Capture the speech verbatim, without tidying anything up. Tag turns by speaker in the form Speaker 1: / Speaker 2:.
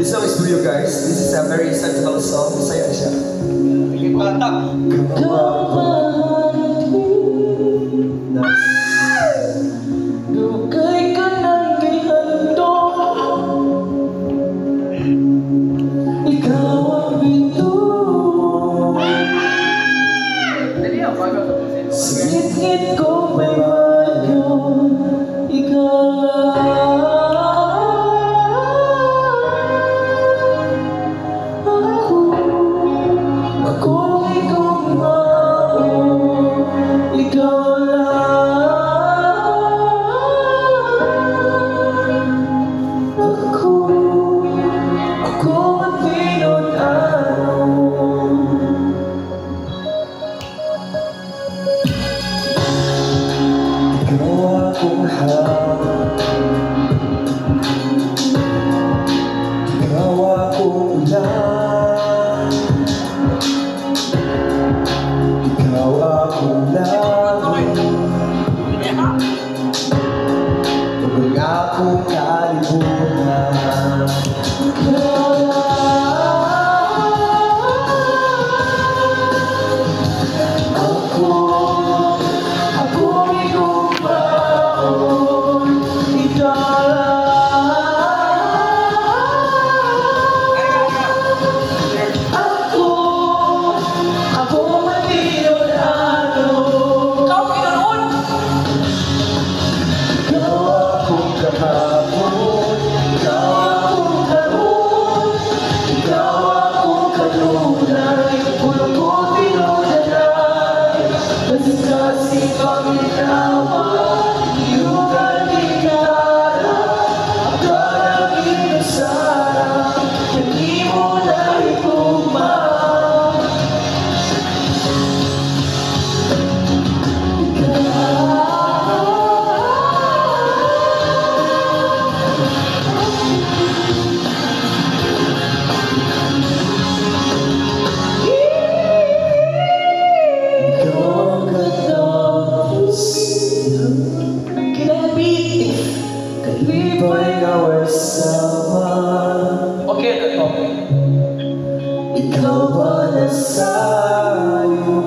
Speaker 1: This song is Duyog, guys. This is a very sentimental song. Saya siya.
Speaker 2: Yung bata.
Speaker 3: Dugay ka ng gihandog, ikaw ang bituin. Singit-ngit ko may bagyo, ikaw lang. Ako, ako ikaw lang, ikaw lang. Ako, ako ang pinunano. Ikaw akong hawak, ikaw akong ulan, ikaw akong langit, ikaw akong kalibutan. Ikaw lang. Ako, ako ikaw baon, ikaw lang. Ako, ako matinunano. Ikaw pinanoon. Ikaw akong kahapon, ikaw akong karoon, ikaw akong kanunay, puno ko tinunay. Kasi pangitawa, iyong kaligara, akarang inasara, hindi mo na ipumang. Ikaw ang katapos, kinabit, kalibay our sama.
Speaker 2: Okay na to.
Speaker 3: Ikaw ba nasayo?